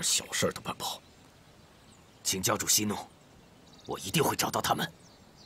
小事都办不好。请教主息怒，我一定会找到他们。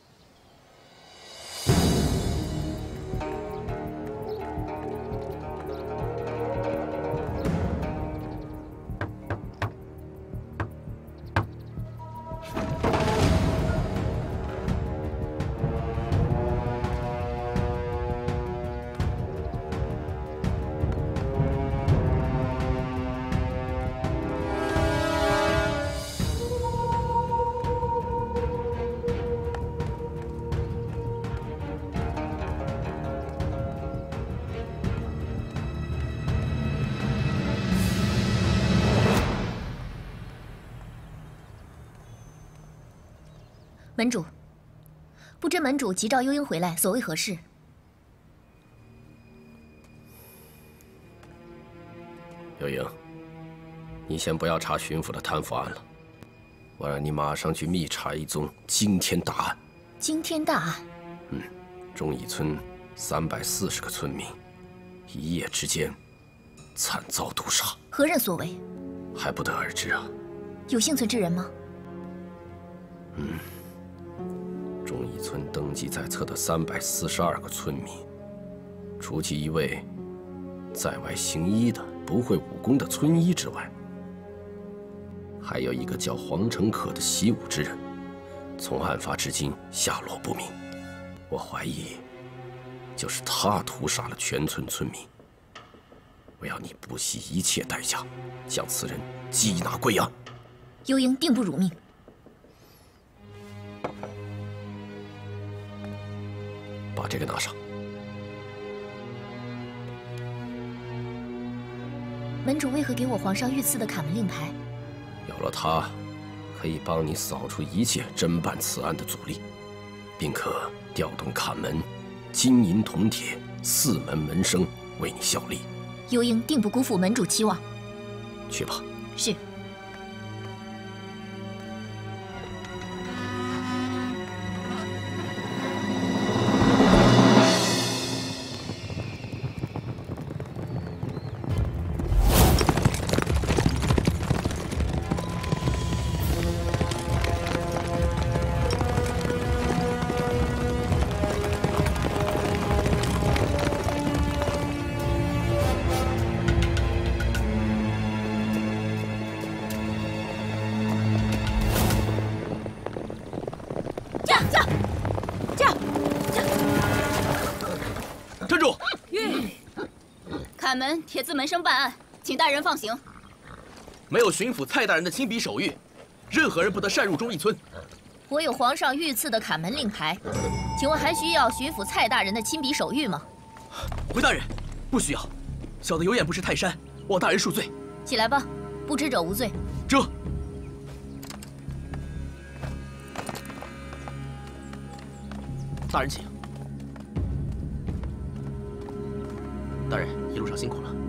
门主，不知门主急召幽鹰回来，所谓何事？ 幽鹰，你先不要查巡抚的贪腐案了，我让你马上去密查一宗惊天大案。 惊天大案？ 忠义村340个村民，一夜之间惨遭毒杀。 何人所为？ 还不得而知啊。 有幸存之人吗？ 忠义村登记在册的342个村民，除其一位在外行医的不会武功的村医之外，还有一个叫黄成可的习武之人，从案发至今下落不明。我怀疑，就是他屠杀了全村村民。我要你不惜一切代价，将此人缉拿归案。 幽鹰定不辱命。 把这个拿上。 门主为何给我皇上御赐的卡门令牌？ 有了它，可以帮你扫除一切侦办此案的阻力，并可调动卡门、金银铜铁4门门生为你效力。 幽鹰定不辜负门主期望。 去吧。 是。 卡门铁字门生办案，请大人放行。 没有巡抚蔡大人的亲笔手谕，任何人不得擅入忠义村。 我有皇上御赐的卡门令牌，请问还需要巡抚蔡大人的亲笔手谕吗？ 回大人，不需要。小的有眼不识泰山，望大人恕罪。 起来吧，不知者无罪。 这。大人请。大人，一路上辛苦了。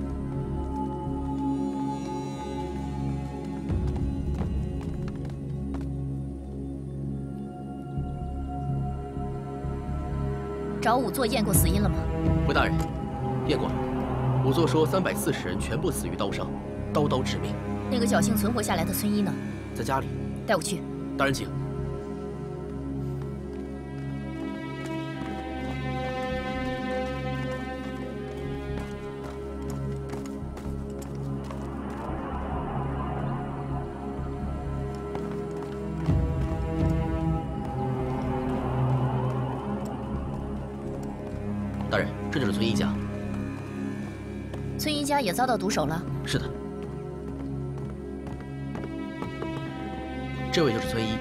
找仵作验过死因了吗？ 回大人，验过了。仵作说340人全部死于刀伤，刀刀致命。 那个侥幸存活下来的村医呢？ 在家里。 带我去。 大人请。 大人，这就是村医家。 村医家也遭到毒手了。 是的，这位就是村医。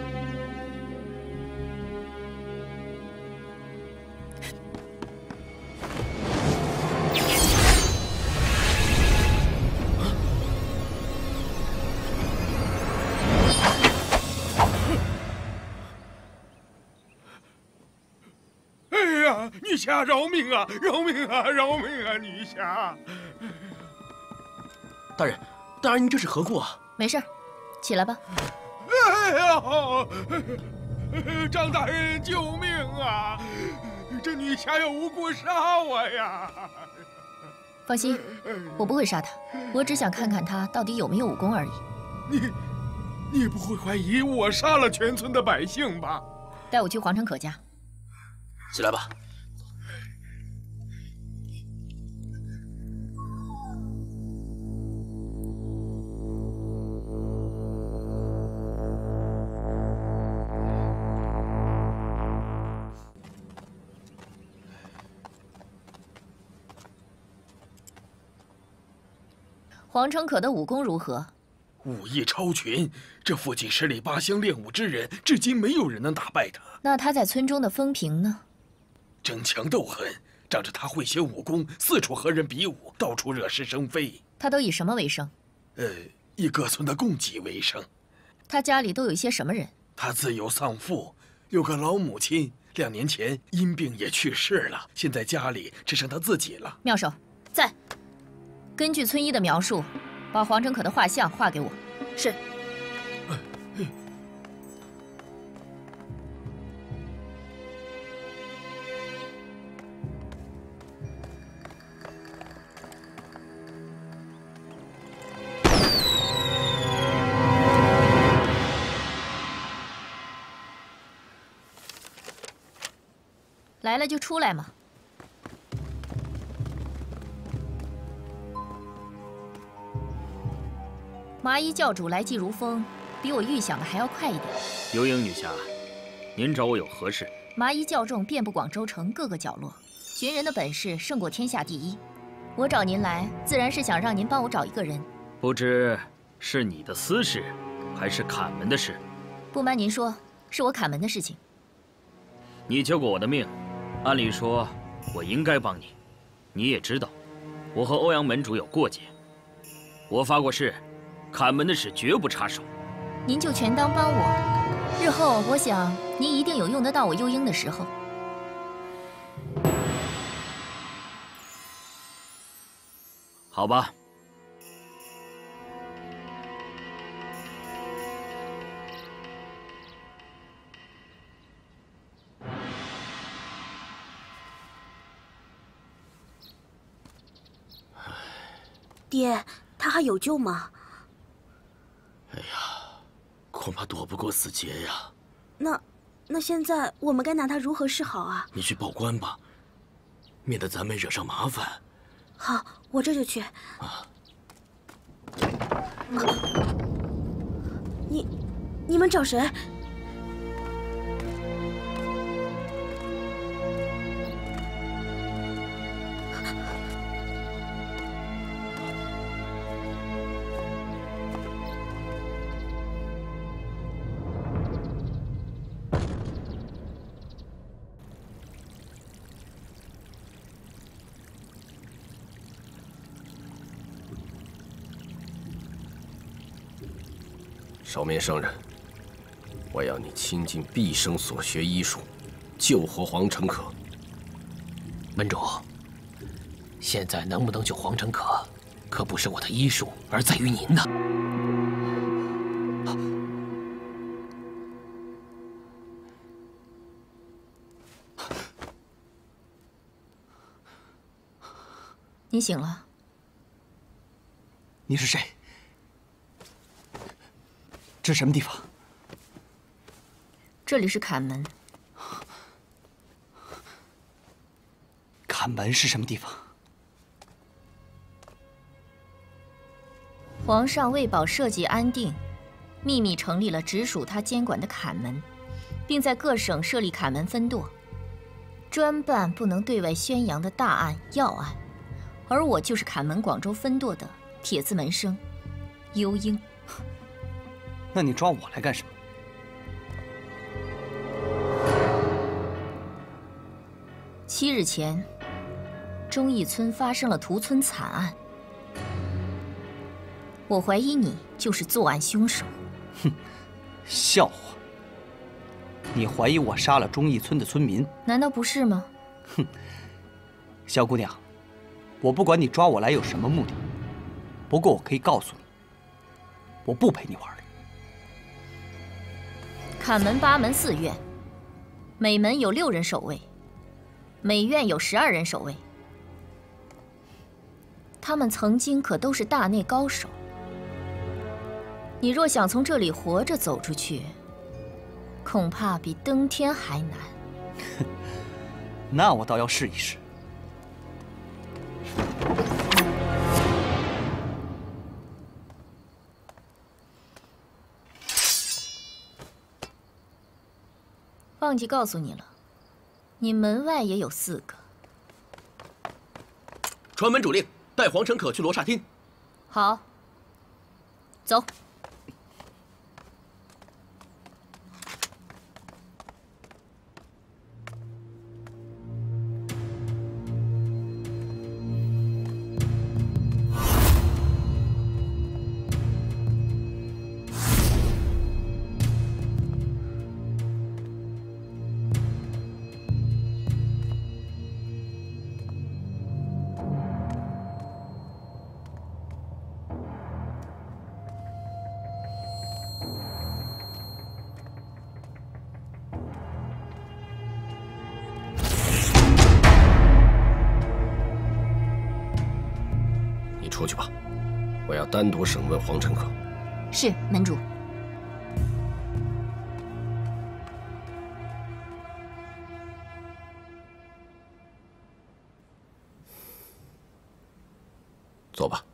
女侠饶命啊！饶命啊！饶命啊！女侠！ 大人，大人，您这是何故啊？ 没事，起来吧。 哎呀！张大人，救命啊！这女侠要无辜杀我呀！ 放心，我不会杀他，我只想看看他到底有没有武功而已。 你不会怀疑我杀了全村的百姓吧？ 带我去黄成可家。 起来吧。 黄成可的武功如何？ 武艺超群，这附近10里8乡练武之人，至今没有人能打败他。 那他在村中的风评呢？ 争强斗狠，仗着他会些武功，四处和人比武，到处惹是生非。 他都以什么为生？ 以各村的供给为生。 他家里都有一些什么人？ 他自有丧父，有个老母亲，2年前因病也去世了，现在家里只剩他自己了。 妙手在。 根据村医的描述，把黄成可的画像画给我。 是。 来了就出来嘛。麻衣教主来即如风，比我预想的还要快一点。 幽英女侠，您找我有何事？ 麻衣教众遍布广州城各个角落，寻人的本事胜过天下第一。我找您来，自然是想让您帮我找一个人。 不知是你的私事，还是砍门的事？ 不瞒您说，是我砍门的事情。 你救过我的命，按理说我应该帮你。你也知道，我和欧阳门主有过节，我发过誓。砍门的事绝不插手， 您就全当帮我。日后我想您一定有用得到我幽英的时候。 好吧。 爹，他还有救吗？ 哎呀，恐怕躲不过死劫呀。 那现在我们该拿他如何是好啊？ 你去报官吧，免得咱们惹上麻烦。 好，我这就去。你们找谁？ 少面圣人，我要你倾尽毕生所学医术，救活黄成可。 门主，现在能不能救黄成可，可不是我的医术，而在于您呢。 你醒了。 你是谁？这什么地方？ 这里是砍门。 砍门是什么地方？ 皇上为保社稷安定，秘密成立了直属他监管的砍门，并在各省设立砍门分舵，专办不能对外宣扬的大案要案。而我就是砍门广州分舵的铁字门生幽英。 那你抓我来干什么 ？7日前，忠义村发生了屠村惨案，我怀疑你就是作案凶手。 哼，笑话！你怀疑我杀了忠义村的村民？ 难道不是吗？ 哼，小姑娘，我不管你抓我来有什么目的，不过我可以告诉你，我不陪你玩了。 砍门8门4院，每门有6人守卫，每院有12人守卫。 他们曾经可都是大内高手。你若想从这里活着走出去，恐怕比登天还难。 那我倒要试一试。 忘记告诉你了，你门外也有4个。 传门主令，带黄成可去罗刹厅。 好，走。 出去吧，我要单独审问黄成可。 是，门主。 坐吧。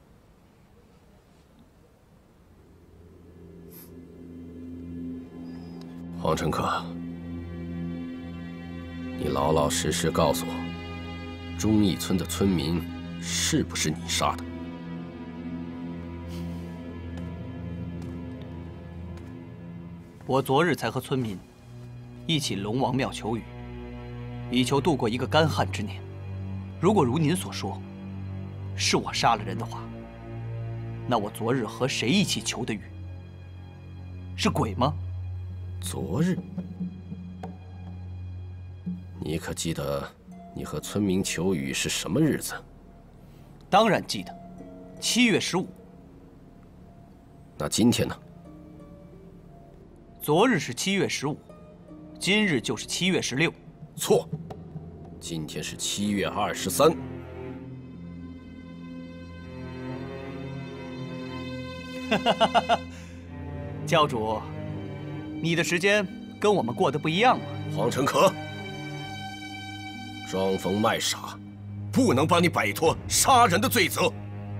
黄成可，你老老实实告诉我，忠义村的村民是不是你杀的？ 我昨日才和村民一起龙王庙求雨，以求度过一个干旱之年。如果如您所说，是我杀了人的话，那我昨日和谁一起求的雨？是鬼吗？ 昨日，你可记得你和村民求雨是什么日子？ 当然记得，7月15。 那今天呢？ 昨日是7月15，今日就是7月16。 错，今天是7月23。 教主，你的时间跟我们过得不一样啊。 黄成可，装疯卖傻，不能帮你摆脱杀人的罪责。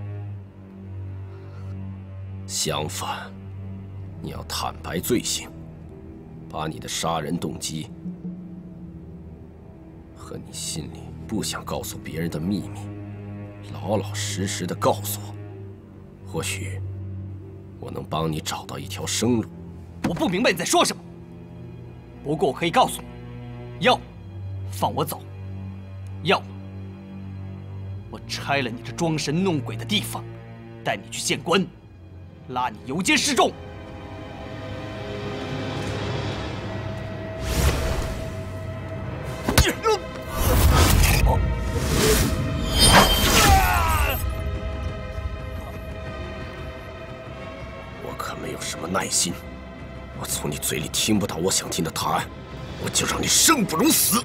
相反，你要坦白罪行。 把你的杀人动机和你心里不想告诉别人的秘密，老老实实的告诉我，或许我能帮你找到一条生路。 我不明白你在说什么，不过我可以告诉你，要么放我走，要么我拆了你这装神弄鬼的地方，带你去见官，拉你游街示众。 我可没有什么耐心，我从你嘴里听不到我想听的答案，我就让你生不如死。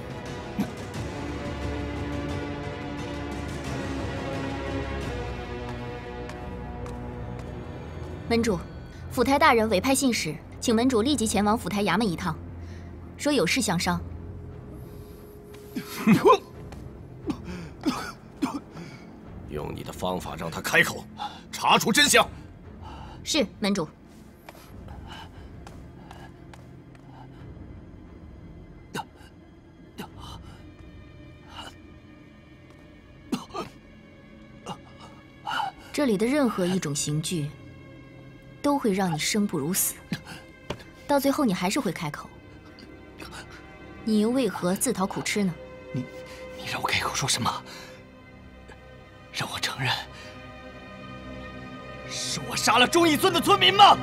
门主，府台大人委派信使，请门主立即前往府台衙门一趟，说有事相商。 用你的方法让他开口，查出真相。 是，门主。这里的任何一种刑具，都会让你生不如死，到最后你还是会开口。你又为何自讨苦吃呢？ 你让我开口说什么？让我承认，是我杀了忠义村的村民吗？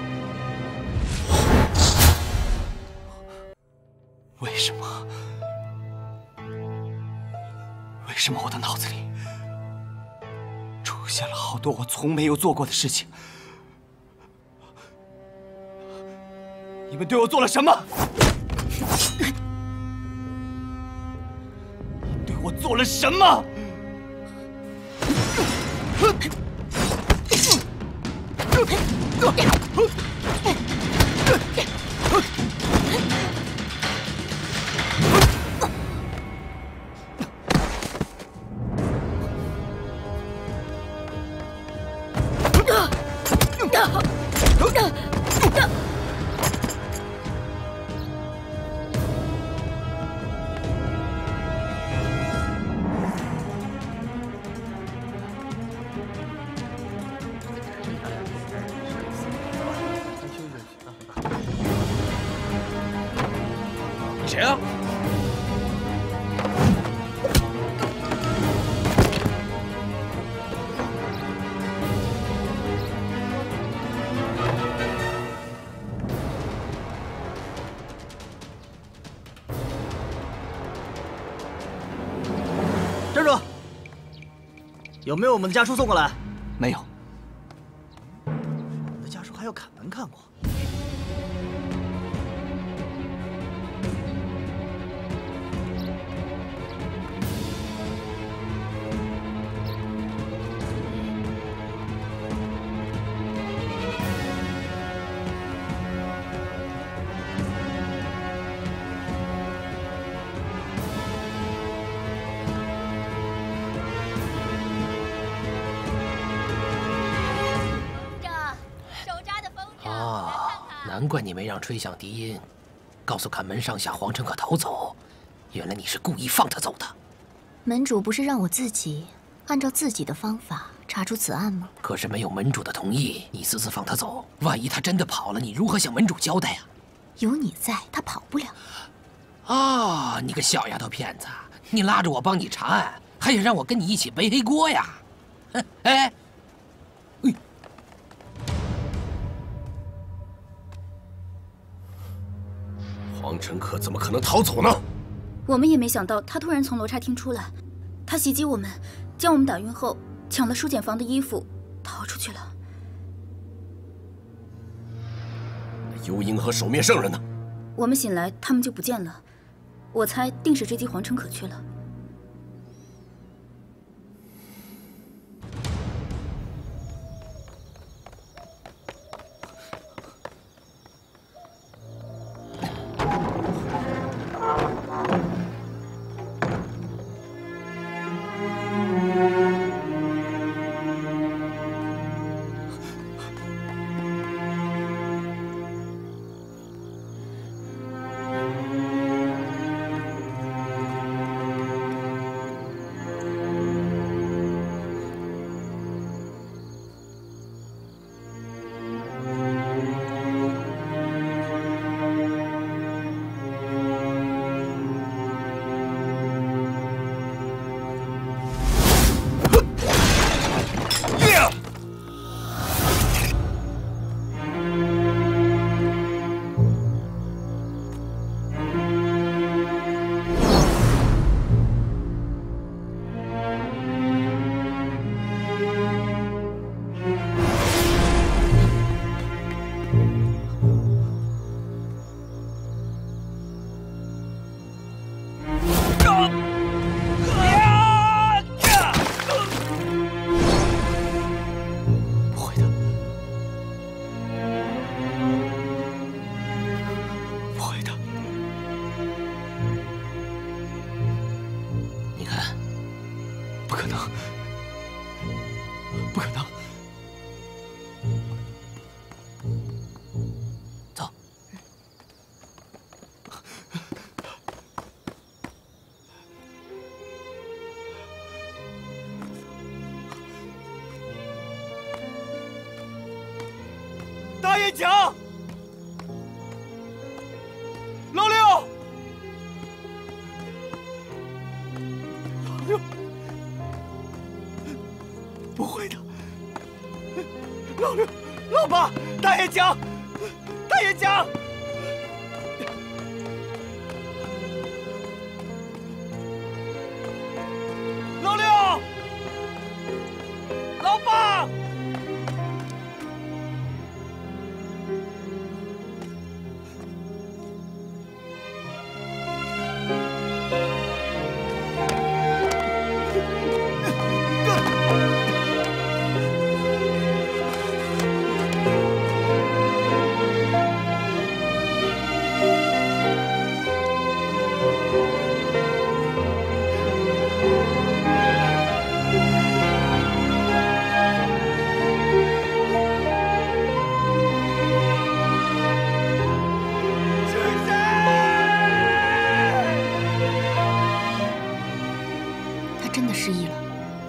为什么？为什么我的脑子里出现了好多我从没有做过的事情？你们对我做了什么？你对我做了什么？ 谁啊？ 站住！有没有我们的家书送过来？ 没有。 我们的家书还要砍门看过。 难怪你没让吹响笛音，告诉砍门上下黄成可逃走。原来你是故意放他走的。 门主不是让我自己按照自己的方法查出此案吗？ 可是没有门主的同意，你私自放他走，万一他真的跑了，你如何向门主交代呀？ 有你在，他跑不了。 啊，你个小丫头片子，你拉着我帮你查案，还想让我跟你一起背黑锅呀？哼，哎。 黄成可怎么可能逃走呢？ 我们也没想到他突然从罗刹厅出来，他袭击我们，将我们打晕后，抢了书简房的衣服，逃出去了。 那幽鹰和守灭圣人呢？ 我们醒来，他们就不见了。我猜定是追击黄成可去了。 大雁墙，老六，老六，不会的，老六，老八，大雁墙，大雁墙，老六，老八。 真的失忆了？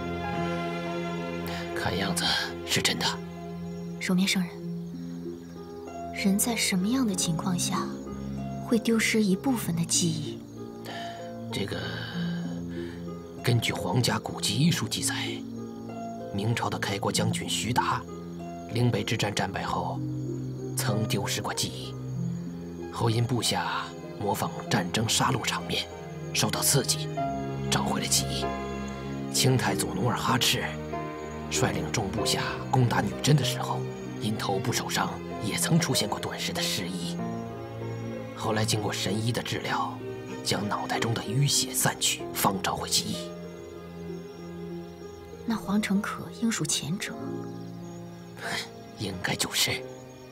看样子是真的。 守面圣人，人在什么样的情况下会丢失一部分的记忆？ 这个，根据皇家古籍医书记载，明朝的开国将军徐达，岭北之战战败后，曾丢失过记忆，后因部下模仿战争杀戮场面，受到刺激，找回了记忆。清太祖努尔哈赤率领众部下攻打女真的时候，因头部受伤，也曾出现过短时的失忆。后来经过神医的治疗，将脑袋中的淤血散去，方找回记忆。 那黄成可应属前者， 应该就是。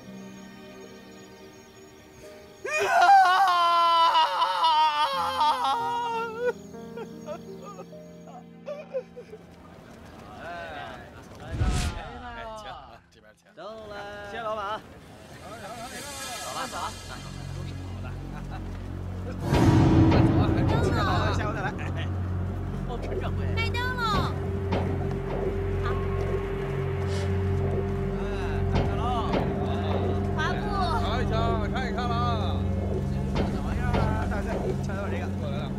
谢谢老板。走了，走了。下回再来。哦，陈掌柜。 开灯喽！好。 看喽。 滑步。 瞧一瞧，看一看啦。 怎么玩意儿？对，瞧瞧这个。过来了。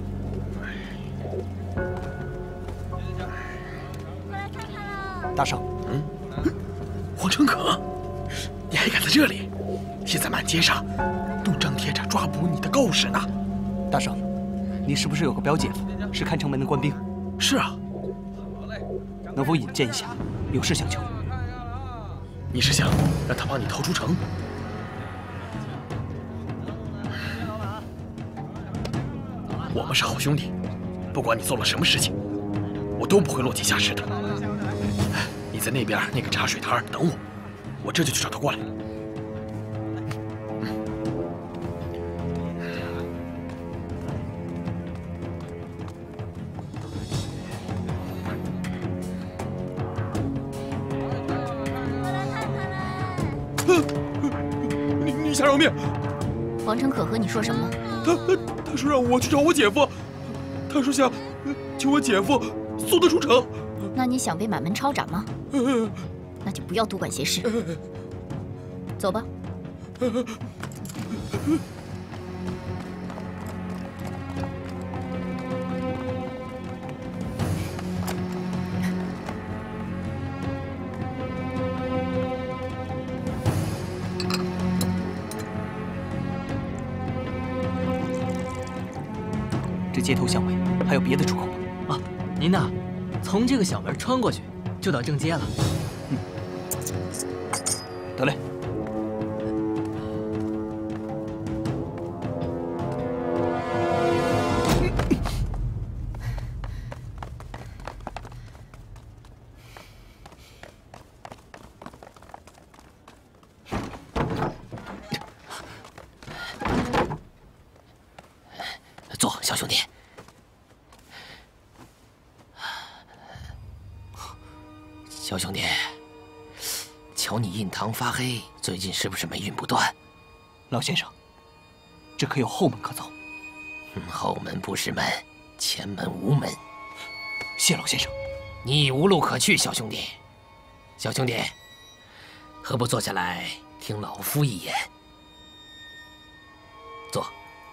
过来看看喽。 大圣， 黄成可，你还敢在这里？现在满街上都张贴着抓捕你的告示呢。 大圣，你是不是有个表姐夫是看城门的官兵？ 是啊。 能否引荐一下？有事相求。 你是想让他帮你逃出城？我们是好兄弟，不管你做了什么事情，我都不会落井下石的。你在那边那个茶水摊等我，我这就去找他过来。你下饶命！ 黄成可和你说什么？ 他说让我去找我姐夫，他说想求我姐夫送他出城。 那你想被满门抄斩吗？那就不要多管闲事，走吧。 这街头巷尾还有别的出口吗？ 啊，您呐，从这个小门穿过去，就到正街了。 得嘞。 坐，小兄弟。小兄弟，瞧你印堂发黑，最近是不是霉运不断？ 老先生，这可有后门可走？ 后门不是门，前门无门。 谢老先生。 你已无路可去，小兄弟。小兄弟，何不坐下来听老夫一言？坐。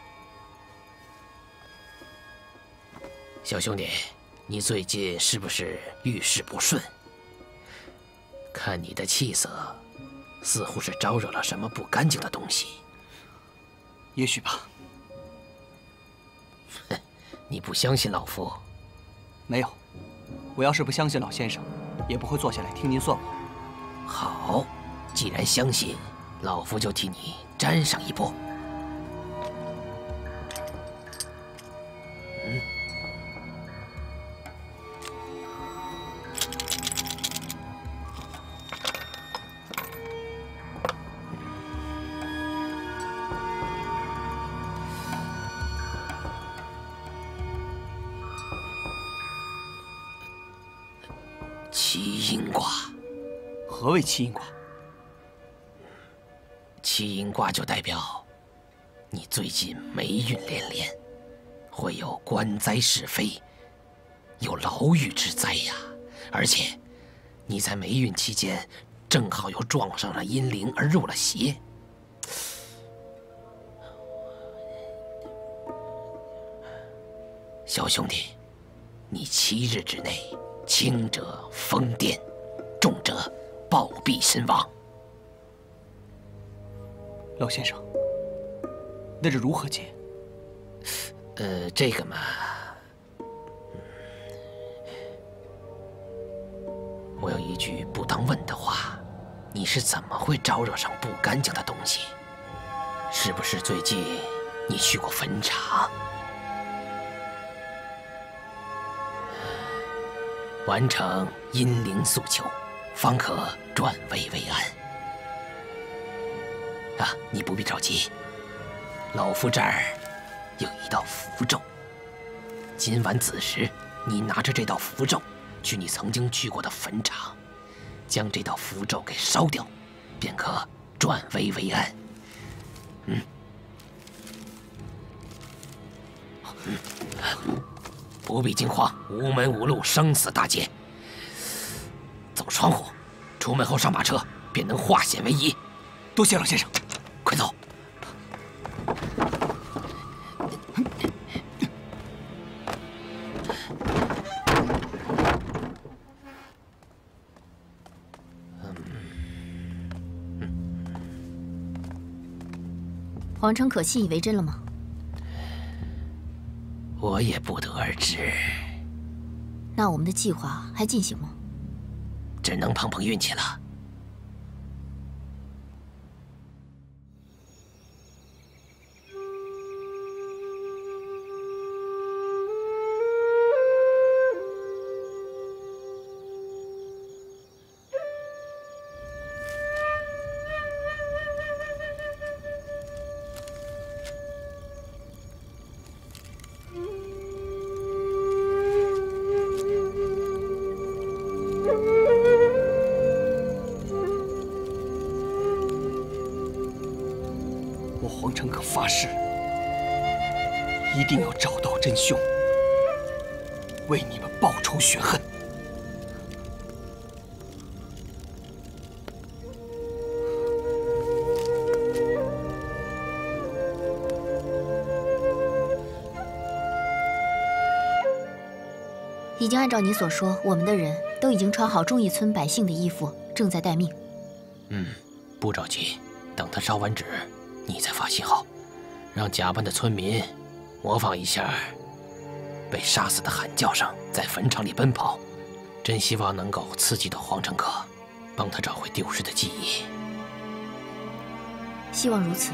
小兄弟，你最近是不是遇事不顺？看你的气色，似乎是招惹了什么不干净的东西。 也许吧。 哼，你不相信老夫？ 没有，我要是不相信老先生，也不会坐下来听您算我。 好，既然相信，老夫就替你沾上一波。七阴卦。 何谓七阴卦？ 七阴卦就代表你最近霉运连连，会有官灾是非， 有牢狱之灾呀！而且，你在霉运期间，正好又撞上了阴灵而入了邪。小兄弟，你7日之内，轻者疯癫，重者暴毙身亡。 老先生，那是如何解？ 这个嘛，我有一句不当问的话，你是怎么会招惹上不干净的东西？是不是最近你去过坟场？完成阴灵诉求，方可转危为安。啊，你不必着急，老夫这儿有一道符咒。今晚子时，你拿着这道符咒，去你曾经去过的坟场，将这道符咒给烧掉，便可转危为安。不必惊慌，无门无路，生死大劫。走窗户，出门后上马车，便能化险为夷。 多谢老先生， 快走。 皇城可信以为真了吗？ 我也不得而知。 那我们的计划还进行吗？ 只能碰碰运气了。 皇城可发誓，一定要找到真凶，为你们报仇雪恨。 已经按照你所说，我们的人都已经穿好忠义村百姓的衣服，正在待命。 不着急，等他烧完纸，你再发信号，让假扮的村民模仿一下被杀死的喊叫声，在坟场里奔跑。真希望能够刺激到黄成可，帮他找回丢失的记忆。 希望如此。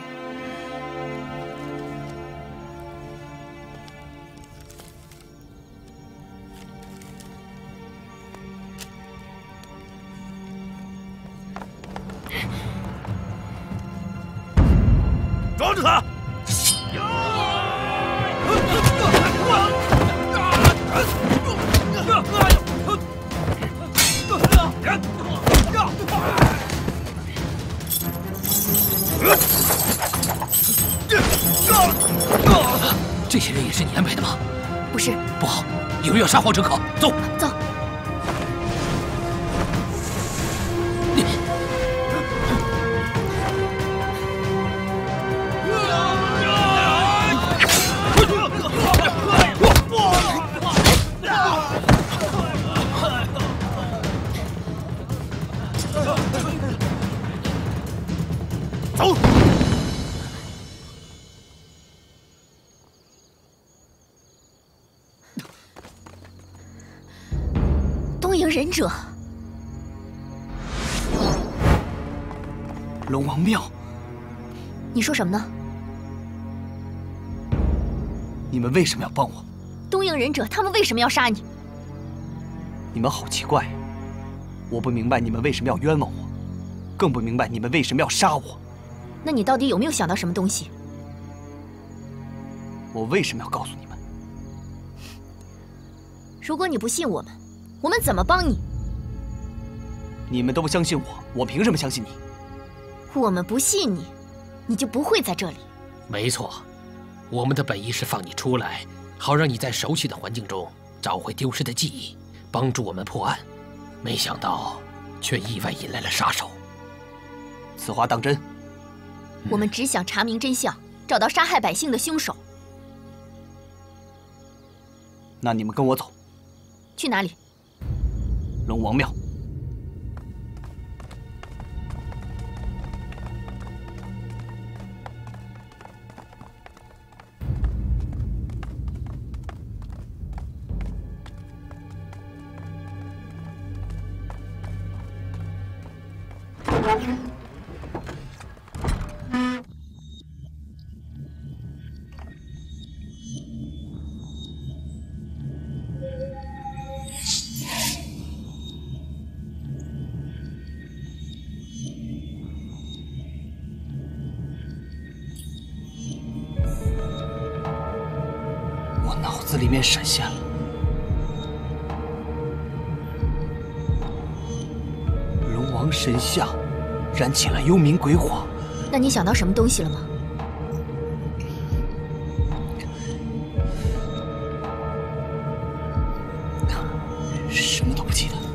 抓住他！ 这些人也是你安排的吗？ 不是。 不好，有人要杀黄成可，走！ 走。 走！ 东瀛忍者， 龙王庙， 你说什么呢？ 你们为什么要帮我？ 东瀛忍者，他们为什么要杀你？ 你们好奇怪，我不明白你们为什么要冤枉我，更不明白你们为什么要杀我。 那你到底有没有想到什么东西？ 我为什么要告诉你们？ 如果你不信我们，我们怎么帮你？ 你们都不相信我，我凭什么相信你？ 我们不信你，你就不会在这里。 没错，我们的本意是放你出来，好让你在熟悉的环境中找回丢失的记忆，帮助我们破案，没想到却意外引来了杀手。 此话当真？ 我们只想查明真相，找到杀害百姓的凶手。 那你们跟我走。 去哪里？ 龙王庙。 我脑子里面闪现了，龙王神像燃起了幽冥鬼火。 那你想到什么东西了吗？ 什么都不记得。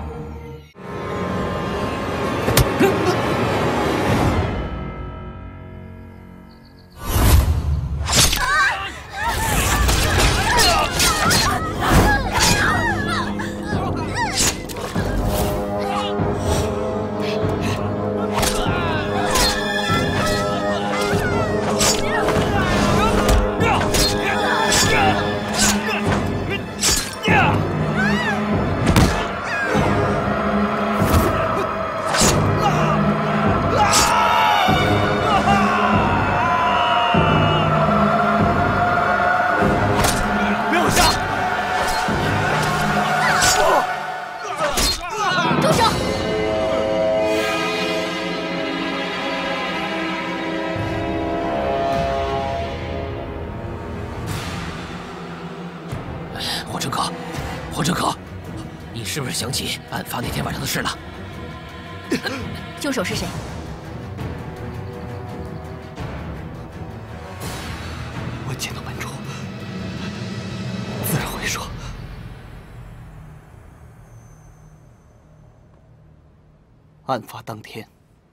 火车可，你是不是想起案发那天晚上的事了？ 凶手是谁？ 我见到门主，自然会说。案发当天。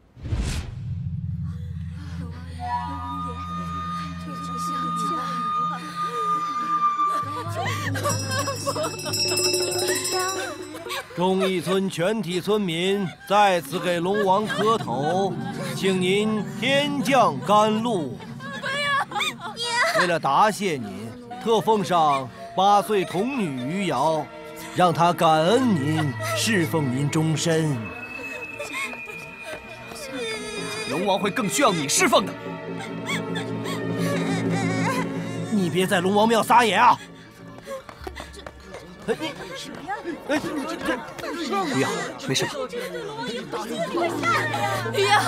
忠义村全体村民在此给龙王磕头，请您天降甘露。为了答谢您，特奉上8岁童女余瑶，让她感恩您，侍奉您终身。 龙王会更需要你侍奉的。 你别在龙王庙撒野啊！ 你，哎， 余瑶，没事吧？ 余瑶，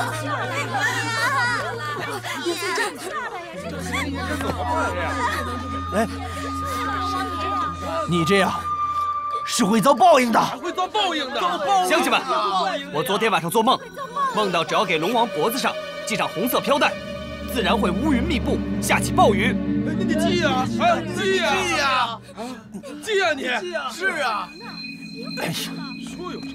哎，你这样是会遭报应的， 会遭报应的。 乡亲们，我昨天晚上做梦，梦到只要给龙王脖子上系上红色飘带，自然会乌云密布，下起暴雨。 你系呀！哎，系呀！系呀！系呀！你是啊！ 哎呀， 说有什么？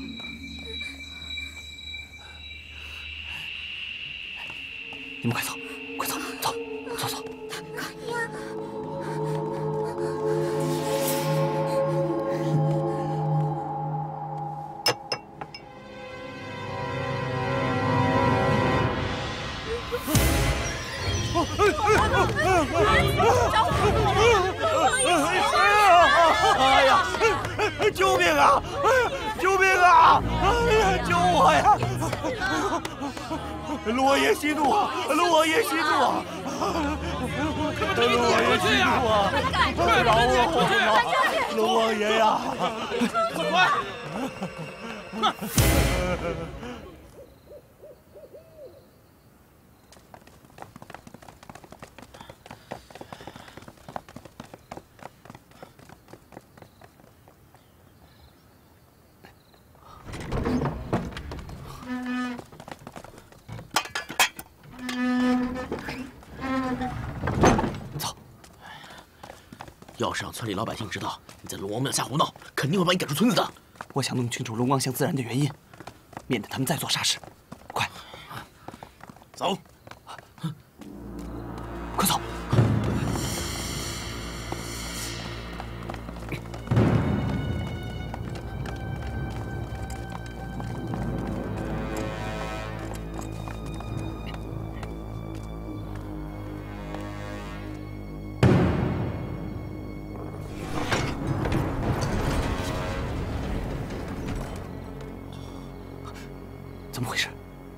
你们快走，快走，走，走走。 哎呀！救命啊！救命啊！哎呀，救我呀！龙王爷息怒啊！龙王爷息怒啊！龙王爷息怒啊！饶我吧！龙王爷呀！ 快！ 走。 要是让村里老百姓知道你在龙王庙瞎胡闹，肯定会把你赶出村子的。 我想弄清楚龙王像自燃的原因，免得他们再做傻事。快， 走， 快走！怎么回事？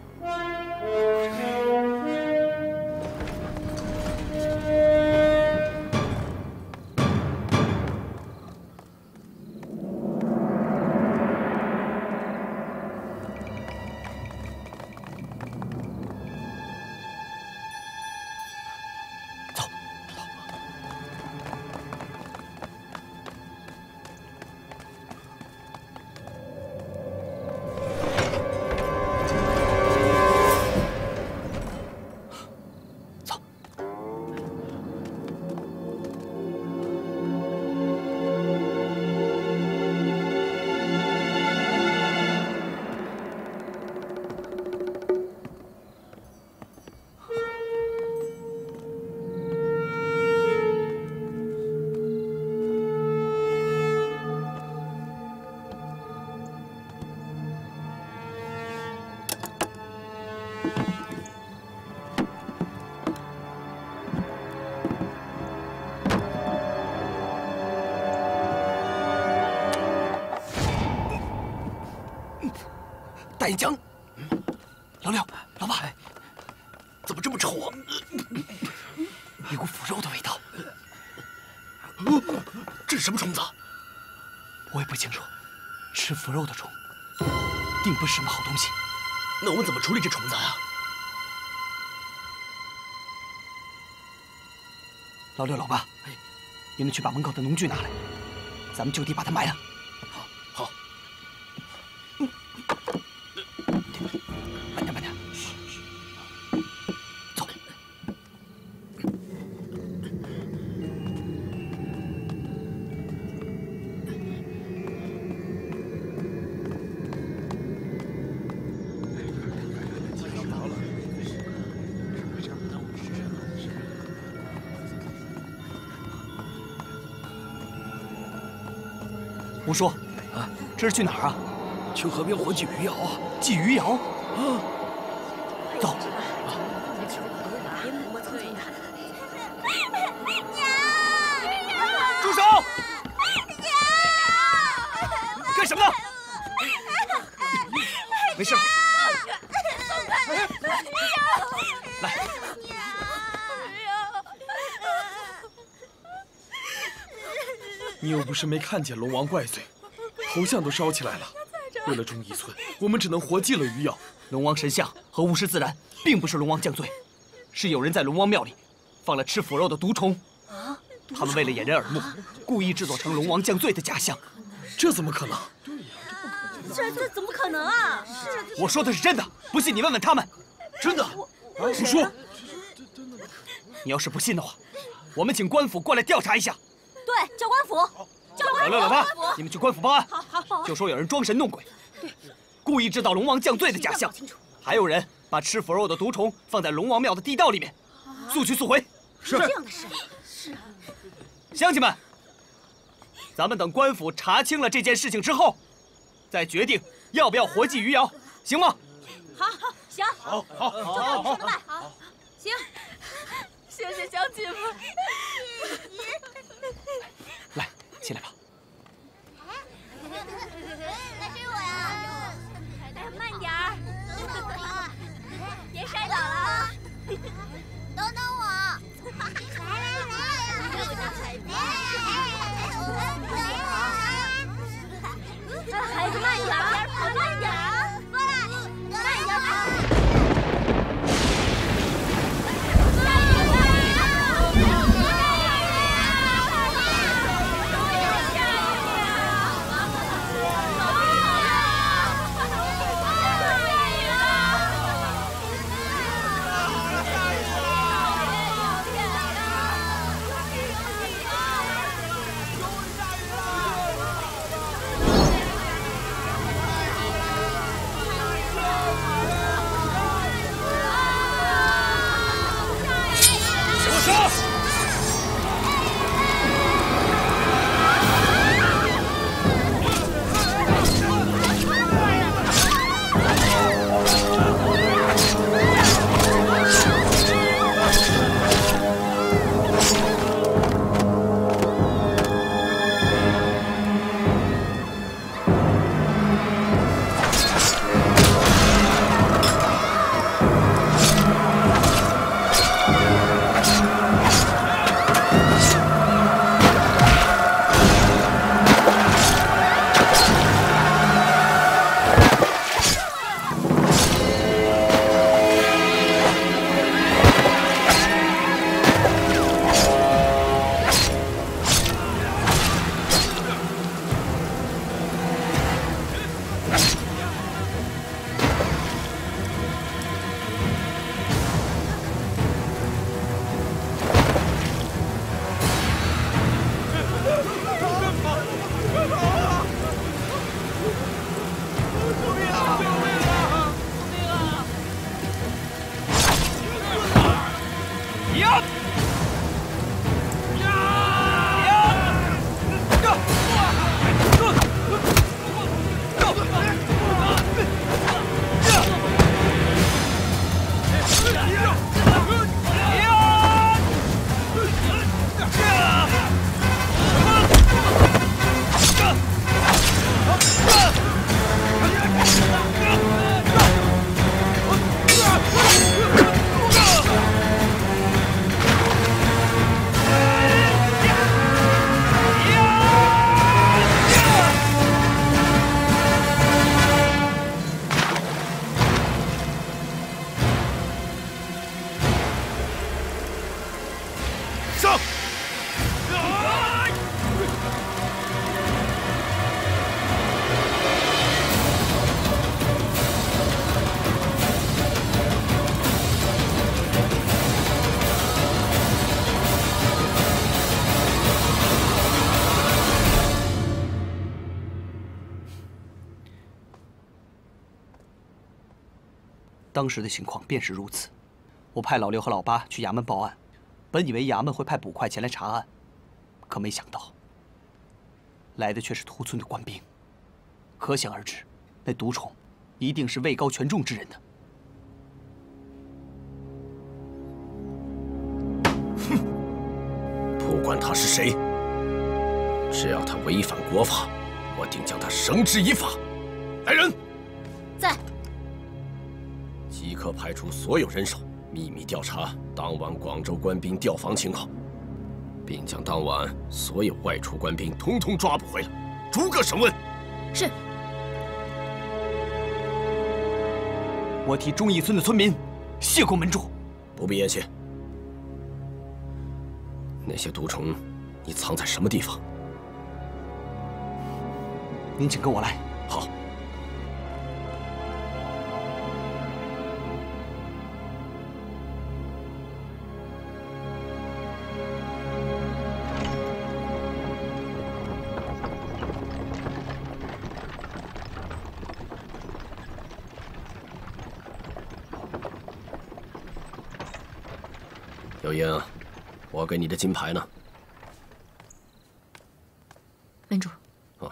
大岩浆，老六、老八， 怎么这么臭啊？ 一股腐肉的味道。 这是什么虫子？ 我也不清楚。吃腐肉的虫，定不是什么好东西。 那我们怎么处理这虫子呀？ 老六、老八，你们去把门口的农具拿来，咱们就地把它埋了。 好。 慢点，慢点。走。吴叔，啊，这是去哪儿啊？ 去河边活祭余姚啊！ 祭余姚？啊，走。住手！干什么呢？没事。来。 你又不是没看见龙王怪罪，头像都烧起来了。为了忠义村，我们只能活祭了余姚。 龙王神像和巫师自然，并不是龙王降罪，是有人在龙王庙里放了吃腐肉的毒虫。他们为了掩人耳目，故意制作成龙王降罪的假象。 这怎么可能？ 这怎么可能啊？ 我说的是真的，不信你问问他们。 真的？ 不说。 你要是不信的话，我们请官府过来调查一下。 对，叫官府。 老六、老八，你们去官府报案。好，就说有人装神弄鬼，故意制造龙王降罪的假象，还有人把吃腐肉的毒虫放在龙王庙的地道里面，速去速回。 是这样的事。是。 乡亲们，咱们等官府查清了这件事情之后，再决定要不要活祭余姚，行吗？ 好，行。 好。 好，行。谢谢乡亲们。 来，起来吧。 来追我呀！ 哎，慢点儿， 等等我， 别摔倒了啊！ 等等我。 孩子慢点儿，慢点儿， 过来， 慢点儿。 下当时的情况便是如此。我派老六和老八去衙门报案，本以为衙门会派捕快前来查案，可没想到来的却是屠村的官兵。可想而知，那毒虫一定是位高权重之人的。 哼！不管他是谁，只要他违反国法，我定将他绳之以法。来人， 在。 即刻派出所有人手，秘密调查当晚广州官兵调防情况，并将当晚所有外出官兵统统抓捕回来，逐个审问。 是。 我替忠义村的村民谢过门主。 不必言谢。那些毒虫，你藏在什么地方？ 您请跟我来。 好。有英，我给你的金牌呢？ 门主。 哦。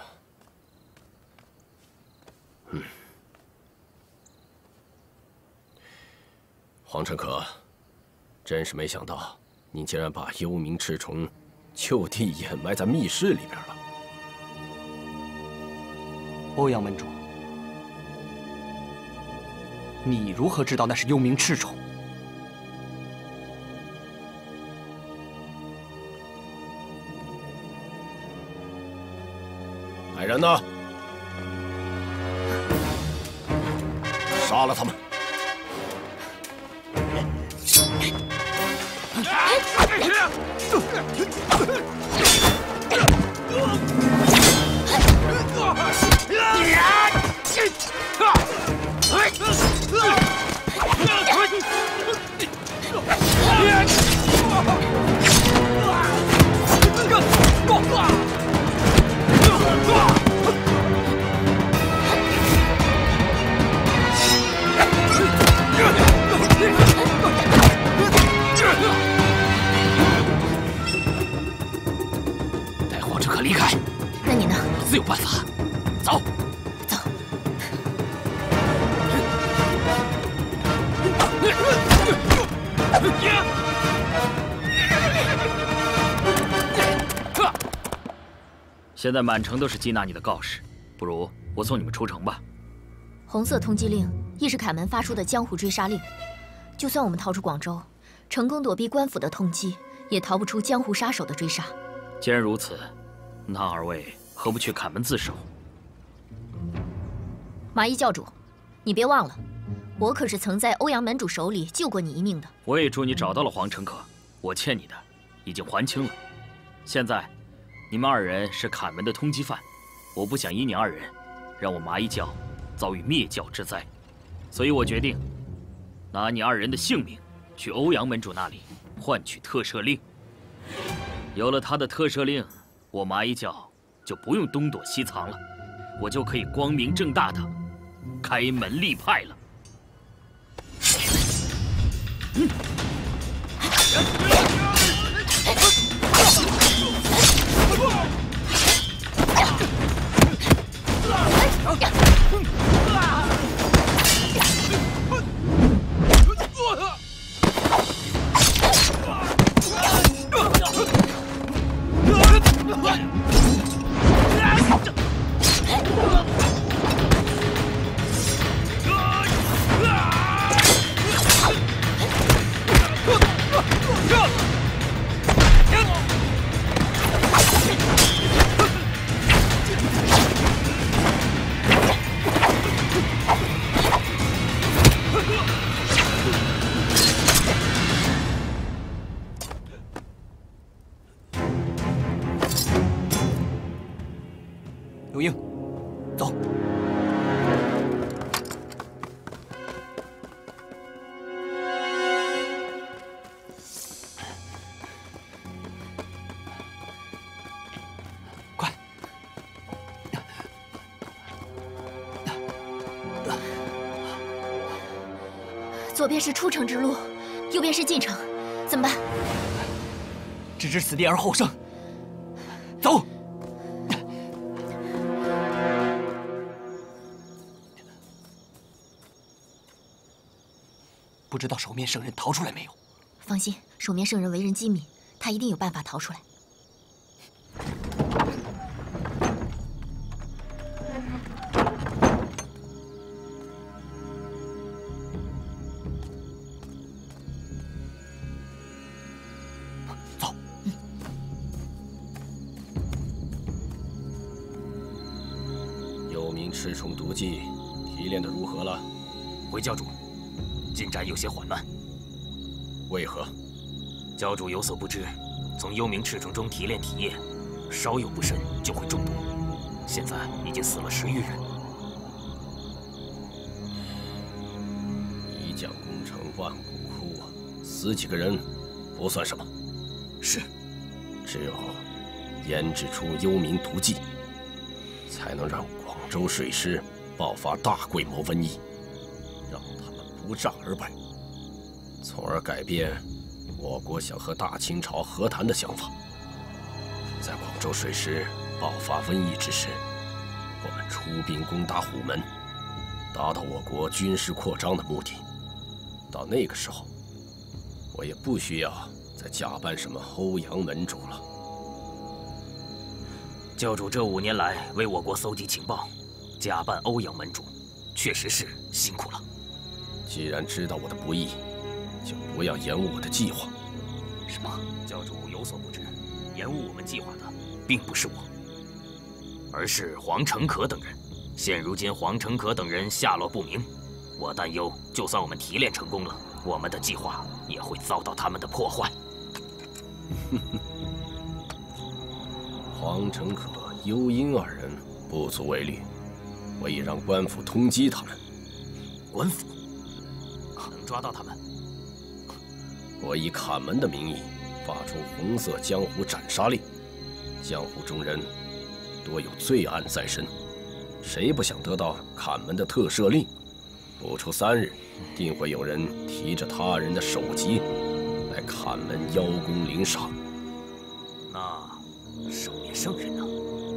黄成可，真是没想到，你竟然把幽冥赤虫就地掩埋在密室里边了。 欧阳门主，你如何知道那是幽冥赤虫？ 来人呐！杀了他们！ 带黄成可离开。 那你呢？ 我自有办法。走。 走。 现在满城都是缉拿你的告示，不如我送你们出城吧。 红色通缉令亦是凯门发出的江湖追杀令，就算我们逃出广州，成功躲避官府的通缉，也逃不出江湖杀手的追杀。 既然如此，那二位何不去凯门自首？ 麻衣教主，你别忘了，我可是曾在欧阳门主手里救过你一命的。 我也祝你找到了黄成可，我欠你的已经还清了。现在，你们二人是凯门的通缉犯，我不想因你二人让我麻衣教遭遇灭教之灾，所以我决定拿你二人的性命去欧阳门主那里换取特赦令。有了他的特赦令，我麻衣教就不用东躲西藏了，我就可以光明正大的开门立派了。 刘英，走。快！ 左边是出城之路，右边是进城，怎么办？ 置之死地而后生。走。不知道手面圣人逃出来没有？ 放心，手面圣人为人机敏，他一定有办法逃出来。 赤虫毒计提炼的如何了？ 回教主，进展有些缓慢。 为何？ 教主有所不知，从幽冥赤虫中提炼体液，稍有不慎就会中毒。现在已经死了10余人。 一将功成万骨枯，死几个人不算什么。 是， 只有研制出幽冥毒计，才能让 广州水师爆发大规模瘟疫，让他们不战而败，从而改变我国想和大清朝和谈的想法。在广州水师爆发瘟疫之时，我们出兵攻打虎门，达到我国军事扩张的目的。到那个时候，我也不需要再假扮什么欧阳门主了。 教主这5年来为我国搜集情报， 假扮欧阳门主，确实是辛苦了。 既然知道我的不易，就不要延误我的计划。 什么？教主有所不知，延误我们计划的并不是我，而是黄成可等人。现如今黄成可等人下落不明，我担忧，就算我们提炼成功了，我们的计划也会遭到他们的破坏。 黄成可、幽婴2人不足为虑。 我已让官府通缉他们。 官府能抓到他们？ 我以砍门的名义发出红色江湖斩杀令，江湖中人多有罪案在身，谁不想得到砍门的特赦令？不出3日，定会有人提着他人的首级来砍门邀功领赏。 那手面圣人呢？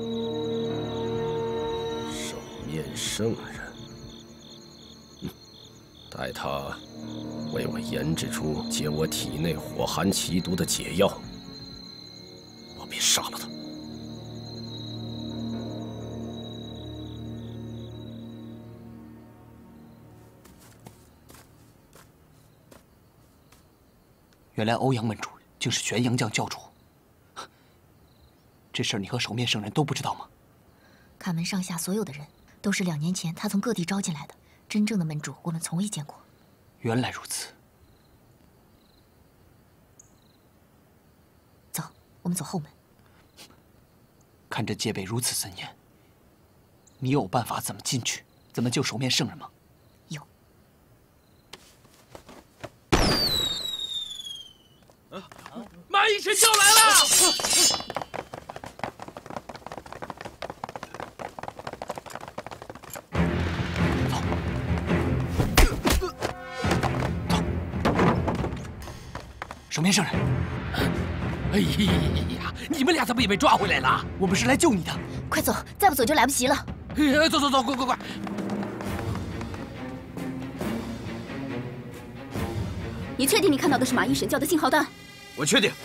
面圣人，待他为我研制出解我体内火寒奇毒的解药，我便杀了他。 原来欧阳门主竟是玄阳将教主，这事儿你和手面圣人都不知道吗？ 卡门上下所有的人 都是2年前他从各地招进来的，真正的门主我们从未见过。 原来如此。 走，我们走后门。 看这戒备如此森严，你有办法怎么进去？怎么救手面圣人吗？ 有。 蚂蚁神教来了！ 手面圣人， 哎呀，你们俩怎么也被抓回来了？ 我们是来救你的， 快走，再不走就来不及了。 走走走，快快快！ 你确定你看到的是蚂蚁神教的信号弹？ 我确定。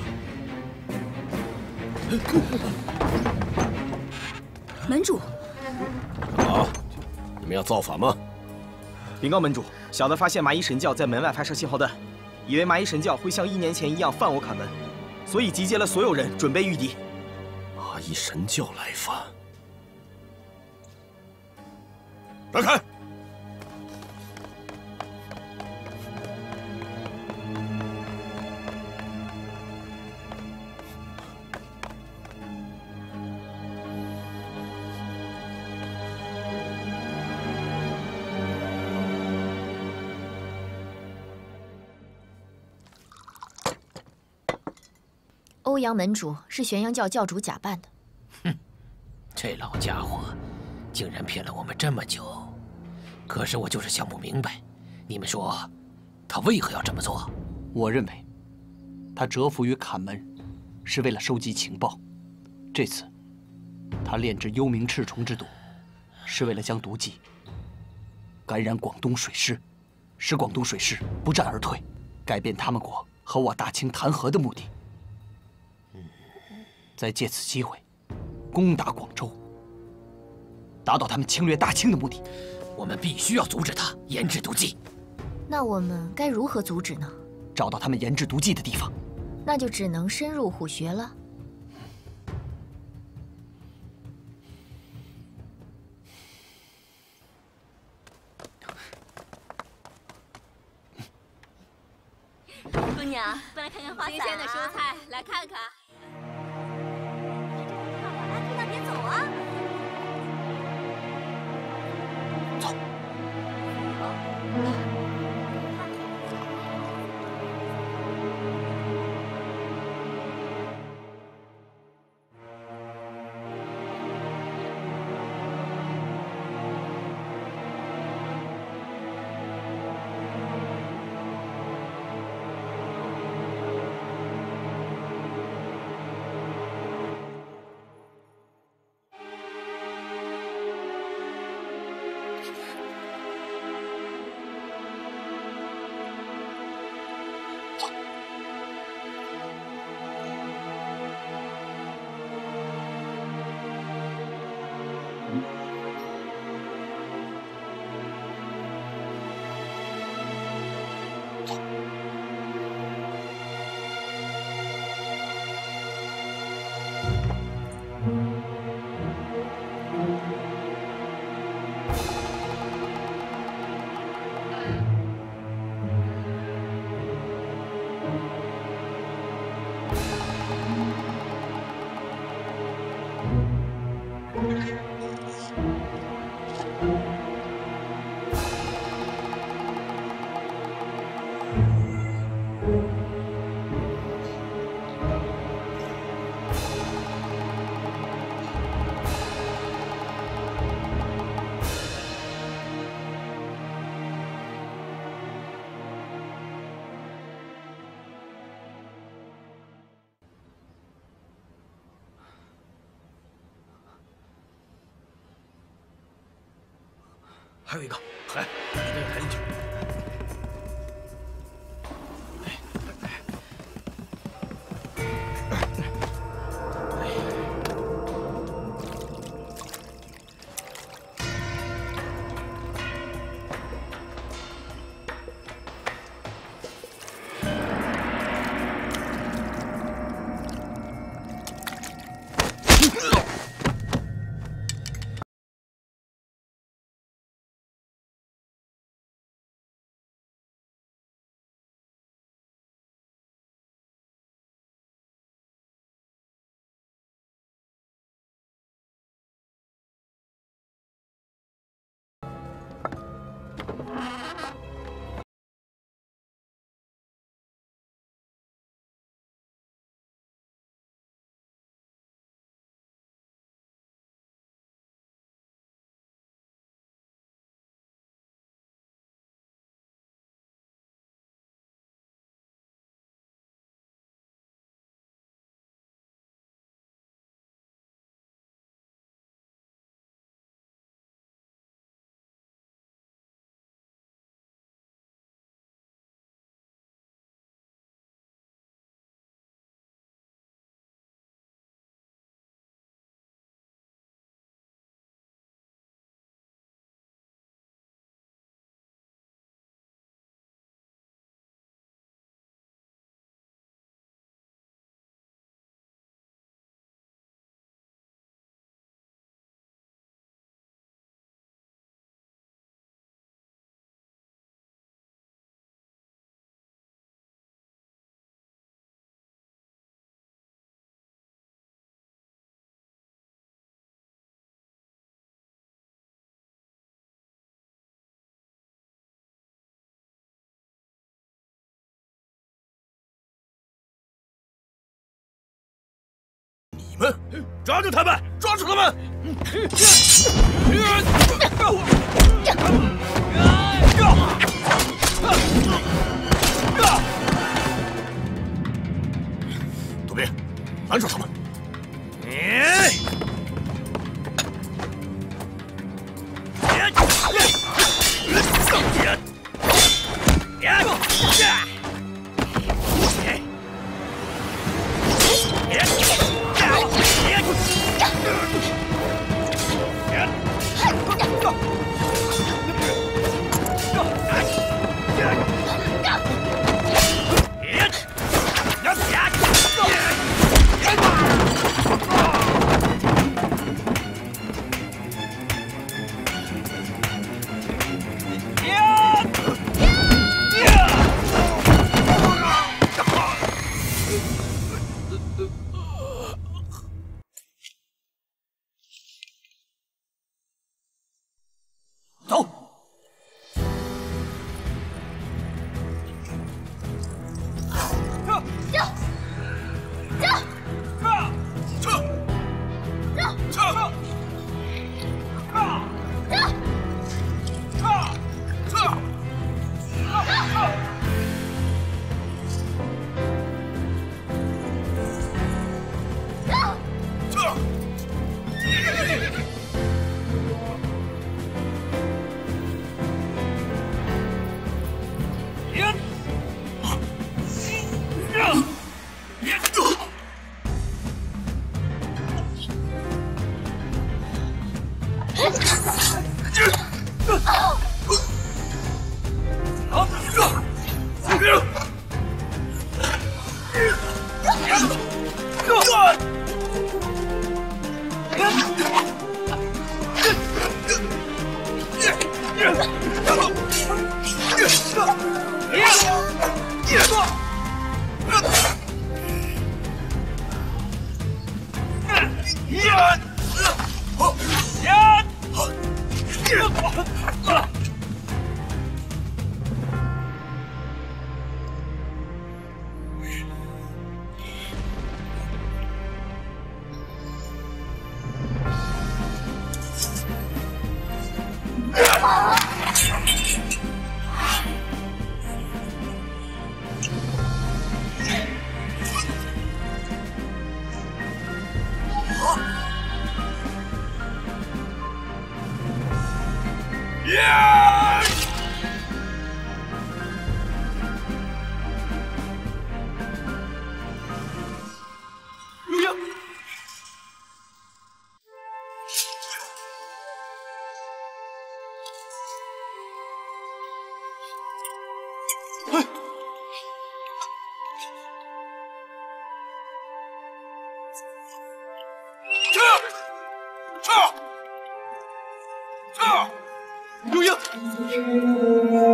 门主， 啊，你们要造反吗？ 禀告门主，小的发现蚂蚁神教在门外发射信号弹。 以为蚂蚁神教会像1年前一样犯我砍门，所以集结了所有人，准备御敌。 蚂蚁神教来犯， 让开！ 欧阳门主是玄阳教教主假扮的。 哼，这老家伙竟然骗了我们这么久。可是我就是想不明白，你们说他为何要这么做？ 我认为，他蛰伏于坎门，是为了收集情报。这次，他炼制幽冥赤虫之毒，是为了将毒剂感染广东水师，使广东水师不战而退，改变他们国和我大清谈和的目的。再借此机会，攻打广州，达到他们侵略大清的目的。 我们必须要阻止他研制毒剂。 那我们该如何阻止呢？ 找到他们研制毒剂的地方。 那就只能深入虎穴了。 姑娘，过来看看花伞。新鲜的蔬菜，来看看。去那边走啊！ 走。 还有一个，来，你这个抬进去。 们抓住他们！抓住他们！ 杜宾，拦住他们！ 如英。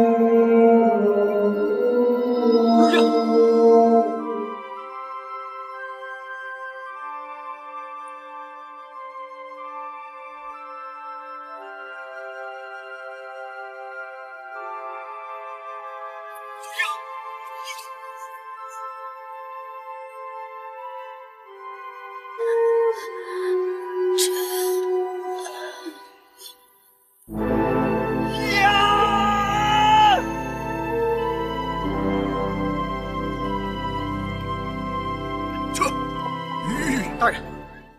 大人，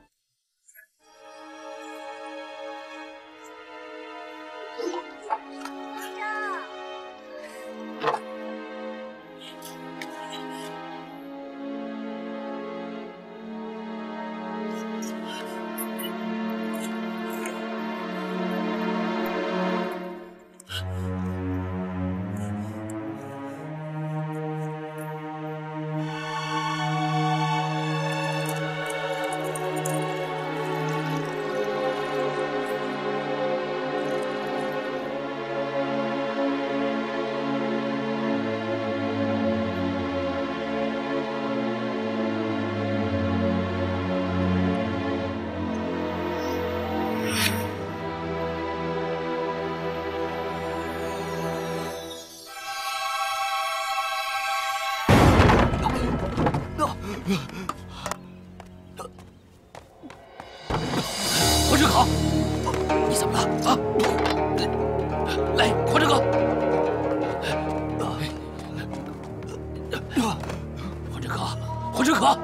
黄志考，你怎么了啊？来，黄志考， 可。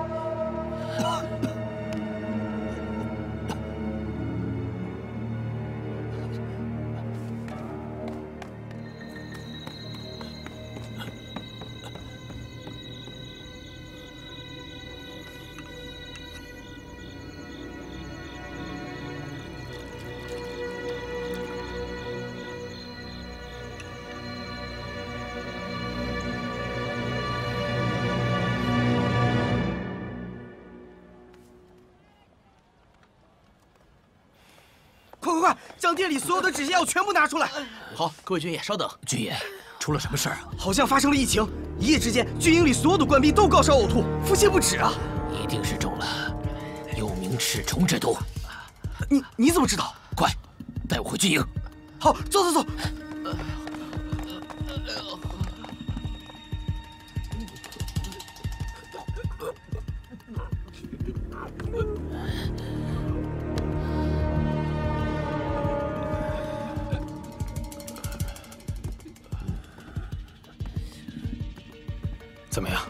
快！将店里所有的止泻药全部拿出来！ 好，各位军爷稍等。 军爷，出了什么事儿啊？ 好像发生了疫情，一夜之间，军营里所有的官兵都高烧呕吐，腹泻不止啊！ 一定是中了幽冥赤虫之毒。 你怎么知道？ 快，带我回军营。 好，走。 怎么样？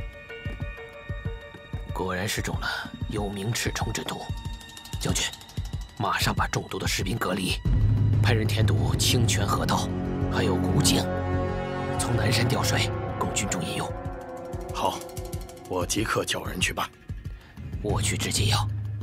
果然是中了幽冥赤虫之毒。将军，马上把中毒的士兵隔离，派人填堵清泉河道，还有古井，从南山调水，供军中饮用。 好，我即刻叫人去办。 我去制解药。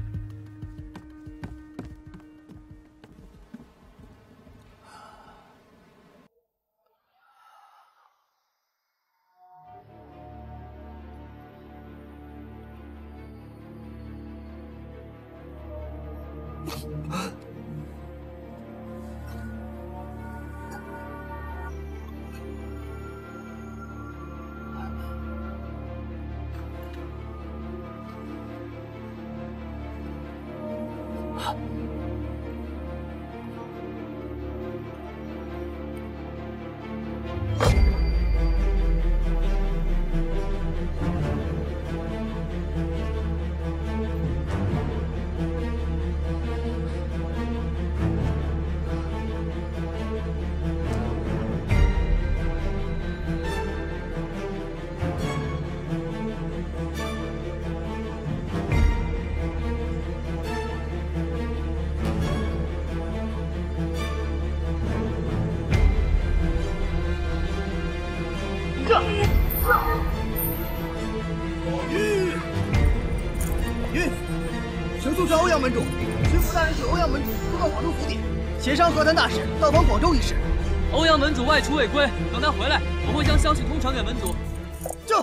呈送上欧阳门主，巡抚大人请欧阳门主出到广州府邸，协商和谈大事，到访广州一事。 欧阳门主外出未归，等他回来，我会将消息通传给门主。 这。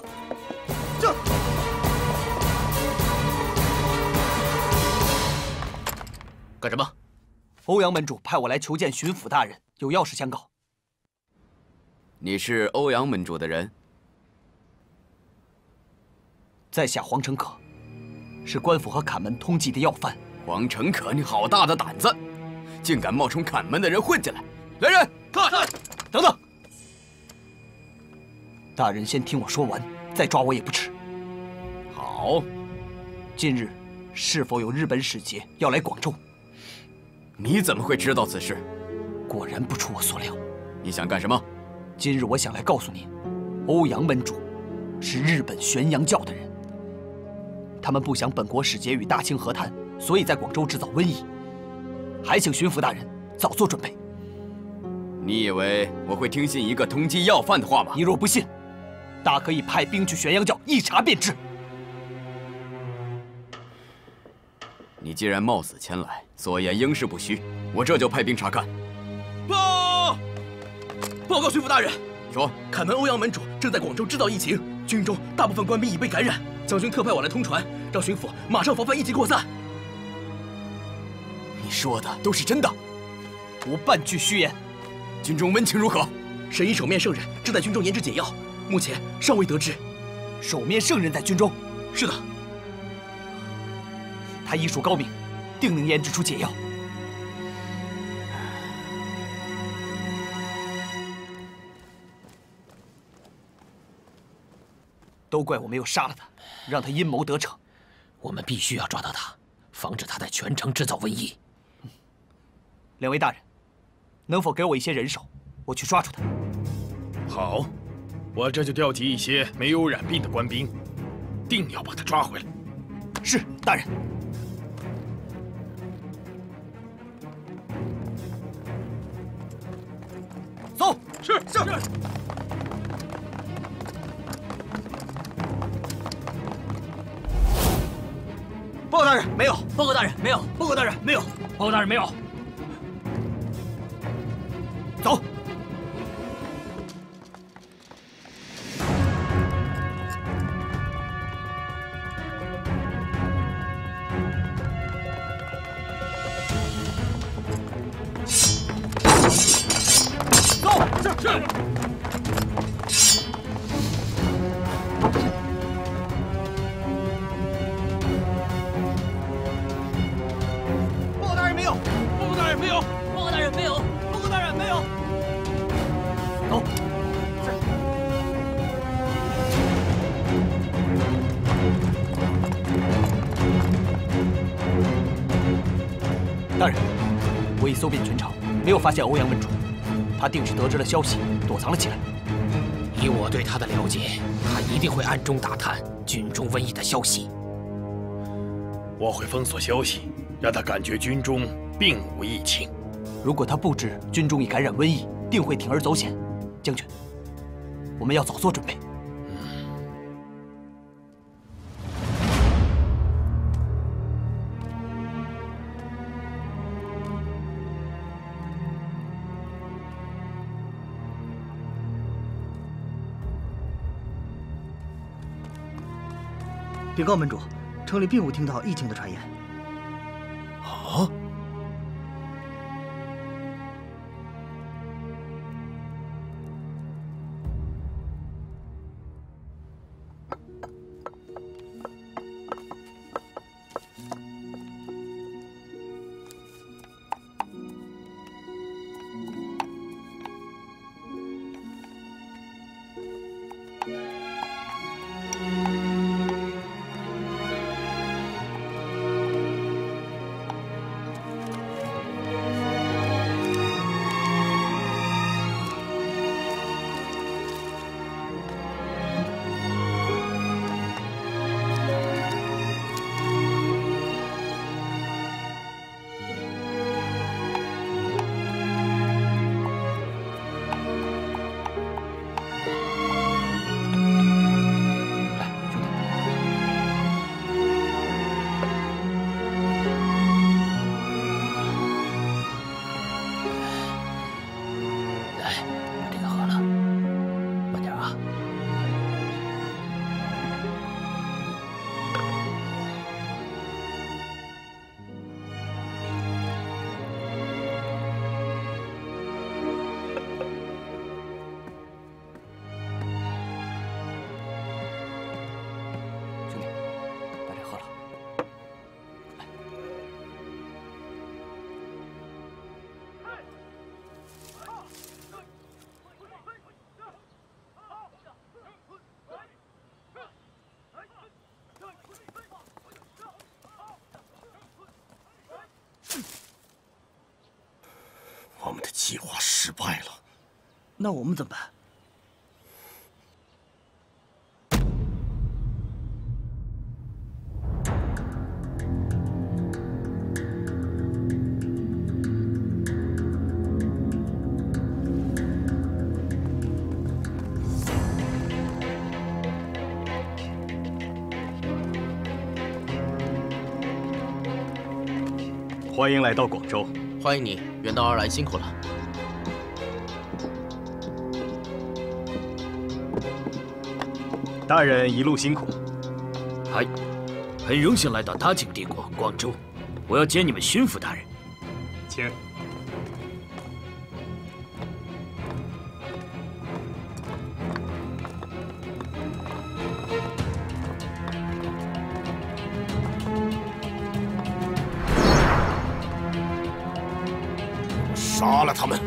干什么？ 欧阳门主派我来求见巡抚大人，有要事相告。 你是欧阳门主的人？ 在下黄承可，是官府和坎门通缉的要犯。 黄承可，你好大的胆子，竟敢冒充坎门的人混进来！来人， 看！等等，大人先听我说完，再抓我也不迟。 好。 近日，是否有日本使节要来广州？ 你怎么会知道此事？ 果然不出我所料。 你想干什么？ 今日我想来告诉您，欧阳门主是日本玄阳教的人。他们不想本国使节与大清和谈，所以在广州制造瘟疫，还请巡抚大人早做准备。 你以为我会听信一个通缉要犯的话吗？ 你若不信，大可以派兵去玄阳教一查便知。 你既然冒死前来，所言应是不虚，我这就派兵查看。 报告巡抚大人， 说坎门欧阳门主正在广州制造疫情，军中大部分官兵已被感染。将军特派我来通传，让巡抚马上防范疫情扩散。 你说的都是真的？ 无半句虚言。 军中温情如何？ 神医手面圣人正在军中研制解药，目前尚未得知。 手面圣人在军中？ 是的。 他医术高明，定能研制出解药。都怪我没有杀了他，让他阴谋得逞。 我们必须要抓到他，防止他在全城制造瘟疫。 两位大人，能否给我一些人手，我去抓住他？ 好，我这就调集一些没有染病的官兵。 定要把他抓回来。 是，大人。走。 是。 报告大人，没有。 报告大人，没有。 报告大人，没有。 报告大人，没有。 走。 报告大人，没有。 报告大人，没有。报告大人，没有。 报告大人，没有。 走。大人，我已搜遍全场，没有发现欧阳门主，他定是得知了消息，躲藏了起来。 以我对他的了解，他一定会暗中打探军中瘟疫的消息。 我会封锁消息，让他感觉军中并无疫情。 如果他不知军中已感染瘟疫，定会铤而走险。将军，我们要早做准备。 禀告门主，城里并无听到疫情的传言。 啊！我们的计划失败了， 那我们怎么办？ 欢迎来到广州。 欢迎你，远道而来，辛苦了。 大人一路辛苦。 嗨，很荣幸来到大清帝国广州，我要见你们巡抚大人。 请。 杀了他们！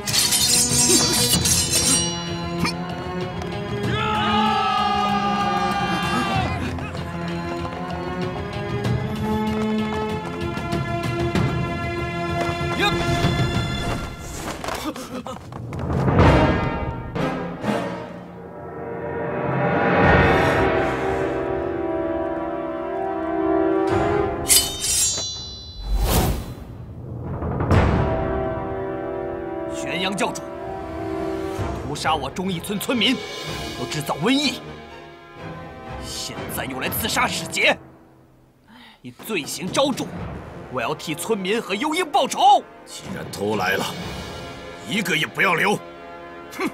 玄阳教主，屠杀我忠义村村民，又制造瘟疫，现在又来刺杀使节，你罪行昭著，我要替村民和幽鹰报仇。 既然都来了，一个也不要留！哼！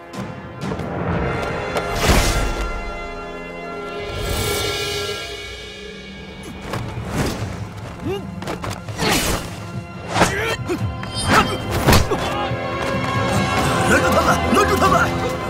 拦住他们！拦住他们！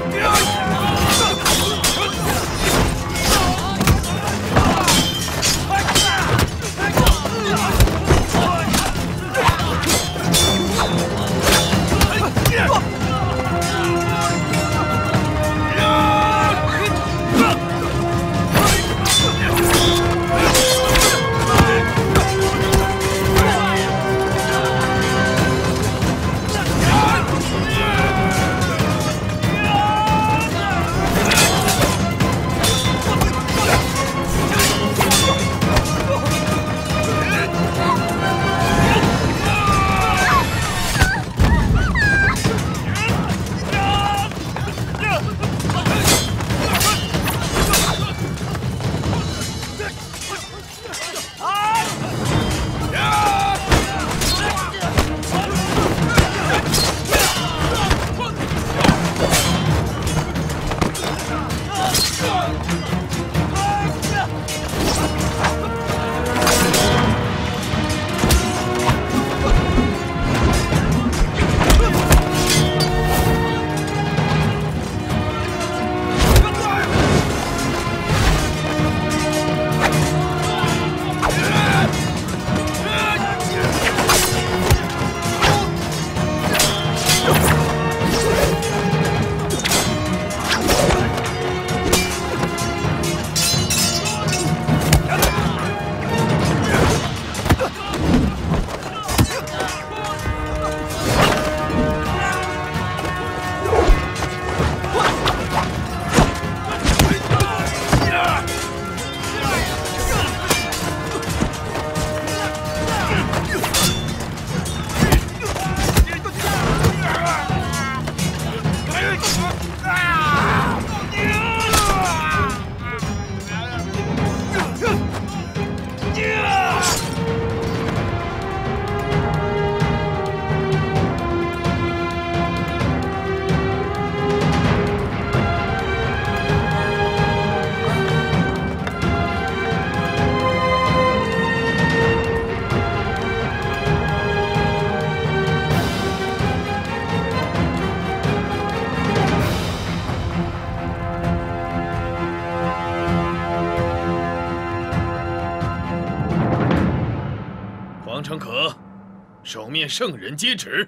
黄成可，手面圣人接旨。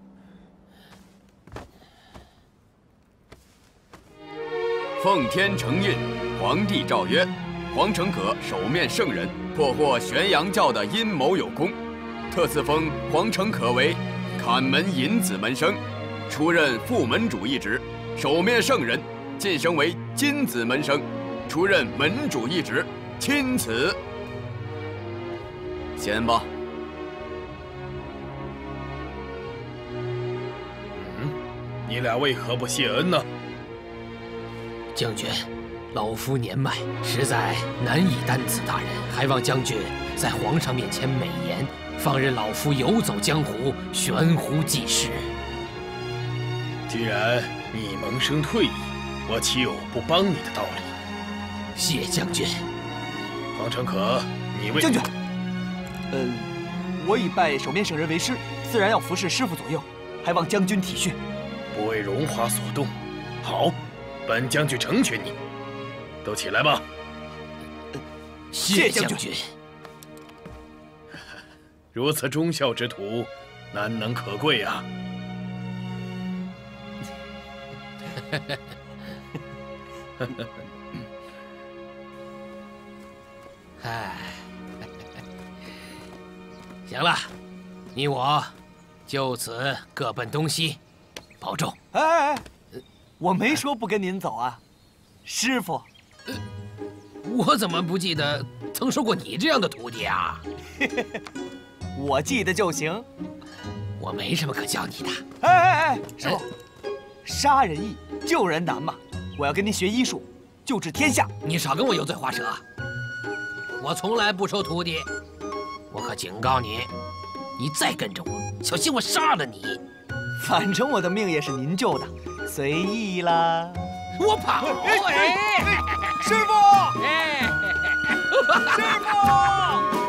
奉天承运，皇帝诏曰：黄成可手面圣人，破获玄阳教的阴谋有功，特赐封黄成可为坎门银子门生，出任副门主一职；手面圣人晋升为金子门生，出任门主一职，钦此。先吧。 你俩为何不谢恩呢？ 将军，老夫年迈，实在难以担此大任，还望将军在皇上面前美言，放任老夫游走江湖，悬壶济世。 既然你萌生退役，我岂有不帮你的道理？ 谢将军。 黄成可，你为将军，我已拜手面圣人为师，自然要服侍师傅左右，还望将军体恤。 不为荣华所动，好，本将军成全你。都起来吧。 谢将军。 如此忠孝之徒，难能可贵啊！ 哎，行了，你我就此各奔东西。保重！ 哎，我没说不跟您走啊，师傅。 我怎么不记得曾收过你这样的徒弟啊？ 我记得就行。 我没什么可教你的。 哎，师傅，杀人易，救人难嘛！我要跟您学医术，救治天下。 你少跟我油嘴滑舌，我从来不收徒弟。我可警告你，你再跟着我，小心我杀了你！ 反正我的命也是您救的，随意啦。 我跑！ 师傅，师傅。